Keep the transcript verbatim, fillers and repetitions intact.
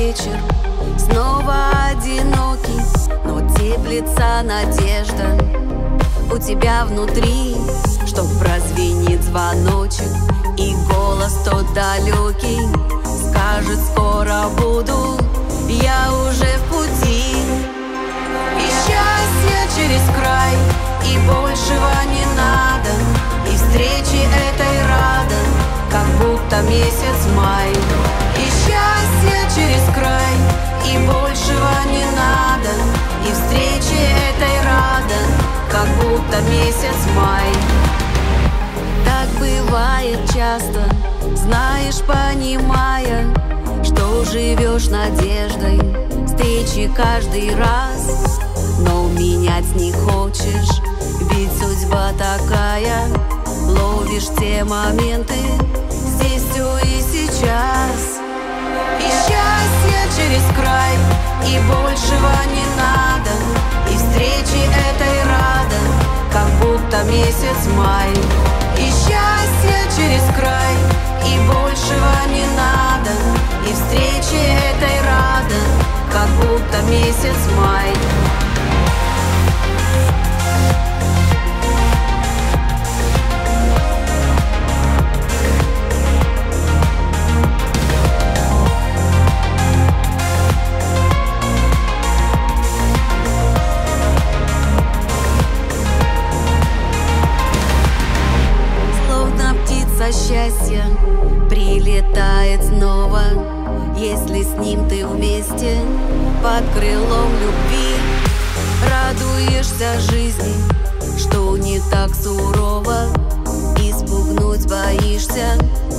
вечер, снова одинокий, но теплится надежда у тебя внутри, чтоб прозвенит звоночек, и голос тот далекий скажет: скоро буду я уже в пути. И счастье через край, и большего не надо, и встречи этой рада, как будто месяц май. И счастье через край, и большего не надо, и встречи этой рада, как будто месяц май. Так бывает часто, знаешь, понимая, что живешь надеждой встречи каждый раз, но менять не хочешь, ведь судьба такая. Ловишь те моменты здесь, все и сейчас. И счастье через край, и большего не надо, и встречи этой рада, как будто месяц май. И счастье через край, и большего не надо, и встречи этой рада, как будто месяц май. Счастье прилетает снова, если с ним ты вместе под крылом любви. Радуешься жизни, что не так сурово, испугнуть боишься,